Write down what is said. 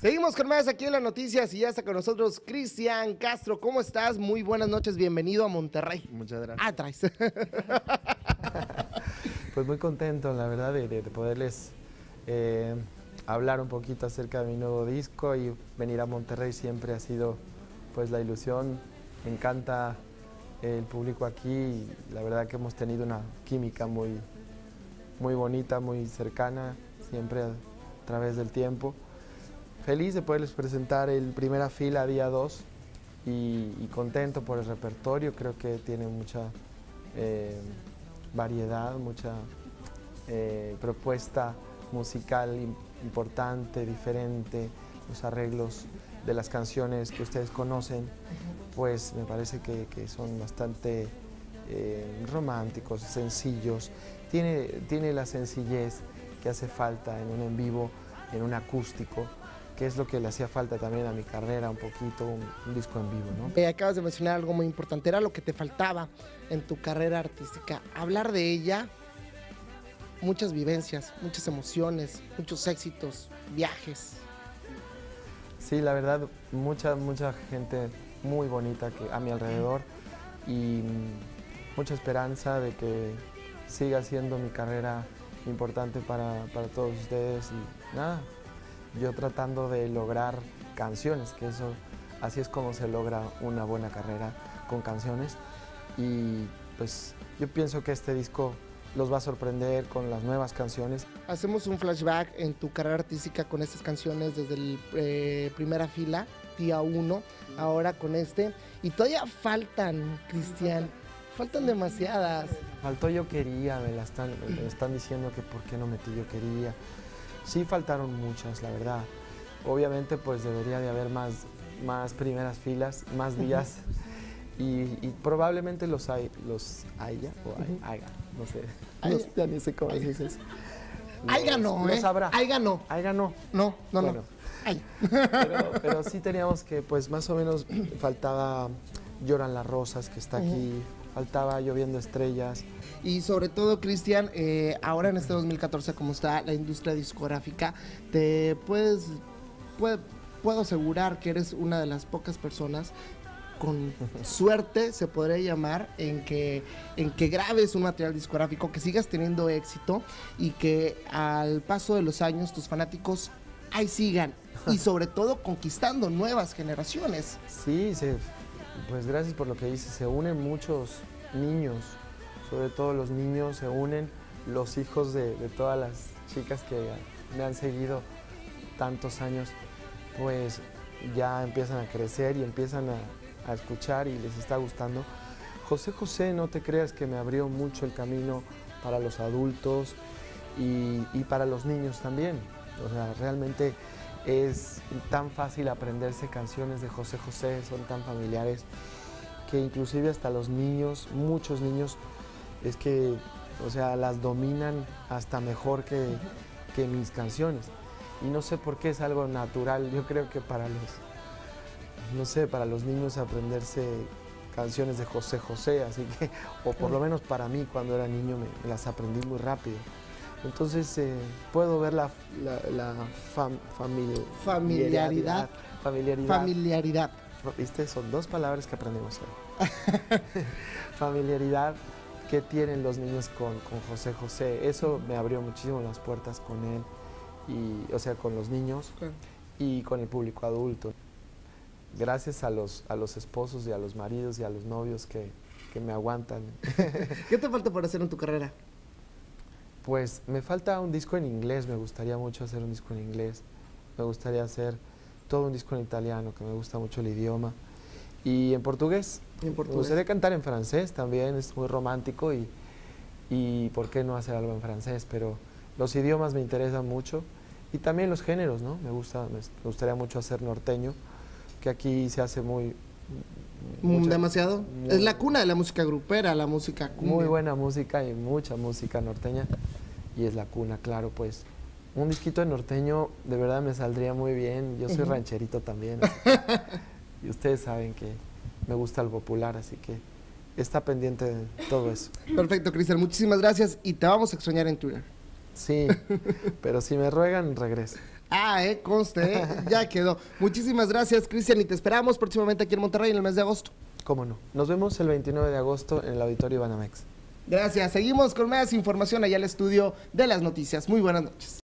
Seguimos con más aquí en las noticias y ya está con nosotros Cristian Castro. ¿Cómo estás? Muy buenas noches, bienvenido a Monterrey. Muchas gracias. Ah, traes. Pues muy contento, la verdad, de poderles hablar un poquito acerca de mi nuevo disco, y venir a Monterrey siempre ha sido pues la ilusión. Me encanta el público aquí y la verdad que hemos tenido una química muy bonita, muy cercana, siempre a través del tiempo. Feliz de poderles presentar el Primera Fila día 2 y contento por el repertorio. Creo que tiene mucha variedad, mucha propuesta musical importante, diferente. Los arreglos de las canciones que ustedes conocen, pues me parece que son bastante románticos, sencillos. Tiene la sencillez que hace falta en un en vivo, en un acústico, que es lo que le hacía falta también a mi carrera, un poquito, un disco en vivo, ¿no? Acabas de mencionar algo muy importante, era lo que te faltaba en tu carrera artística. Hablar de ella, muchas vivencias, muchas emociones, muchos éxitos, viajes. Sí, la verdad, mucha gente muy bonita a mi alrededor y mucha esperanza de que siga siendo mi carrera importante para todos ustedes y nada. Yo tratando de lograr canciones, que así es como se logra una buena carrera, con canciones. Y pues yo pienso que este disco los va a sorprender con las nuevas canciones. Hacemos un flashback en tu carrera artística con estas canciones desde el Primera Fila, día 1, ahora con este. Y todavía faltan, Cristian, faltan demasiadas. Faltó Yo Quería, me están diciendo que por qué no metí Yo Quería. Sí faltaron muchas, la verdad. Obviamente pues debería de haber más primeras filas, más días y probablemente los haya, no sé, ya ni sé cómo se dice eso. Aiga no, los habrá. Aiga no. Aiga no. No. Ay. Pero sí teníamos que, pues más o menos faltaba Lloran las Rosas, que está aquí, faltaba Lloviendo Estrellas. Y sobre todo, Cristian, ahora en este 2014, como está la industria discográfica, puedo asegurar que eres una de las pocas personas, con suerte se podría llamar, en que grabes un material discográfico, que sigas teniendo éxito y que al paso de los años tus fanáticos ahí sigan y sobre todo conquistando nuevas generaciones. Sí, pues gracias por lo que dices, se unen muchos niños. Sobre todo los niños se unen, los hijos de todas las chicas que me han seguido tantos años, pues ya empiezan a crecer y empiezan a escuchar y les está gustando. José José, no te creas que me abrió mucho el camino para los adultos y para los niños también. O sea, realmente es tan fácil aprenderse canciones de José José, son tan familiares que inclusive hasta los niños, muchos niños, es que, o sea, las dominan hasta mejor que mis canciones. Y no sé por qué, es algo natural. Yo creo que para los niños aprenderse canciones de José José, así que, o por lo menos para mí cuando era niño me las aprendí muy rápido. Entonces puedo ver la familiaridad. ¿Viste? Son dos palabras que aprendemos hoy. Familiaridad que tienen los niños con José José. Eso me abrió muchísimo las puertas con él, o sea, con los niños y con el público adulto. Gracias a los esposos y a los maridos y a los novios que me aguantan. ¿Qué te falta por hacer en tu carrera? Pues me falta un disco en inglés, me gustaría mucho hacer un disco en inglés. Me gustaría hacer todo un disco en italiano, que me gusta mucho el idioma. Y en portugués. Me gustaría cantar en francés también, es muy romántico y por qué no hacer algo en francés, pero los idiomas me interesan mucho y también los géneros, ¿no? Me gustaría mucho hacer norteño, que aquí se hace demasiado. Es la cuna de la música grupera, la música cumbia. Muy buena música y mucha música norteña y es la cuna, claro, pues. Un disquito de norteño de verdad me saldría muy bien. Yo soy rancherito también. Y ustedes saben que me gusta el popular, así que está pendiente de todo eso. Perfecto, Cristian, muchísimas gracias y te vamos a extrañar en Twitter. Sí, pero si me ruegan, regreso. Conste, ya quedó. Muchísimas gracias, Cristian, y te esperamos próximamente aquí en Monterrey en el mes de agosto. Cómo no. Nos vemos el 29 de agosto en el Auditorio Banamex. Gracias. Seguimos con más información allá al estudio de las noticias. Muy buenas noches.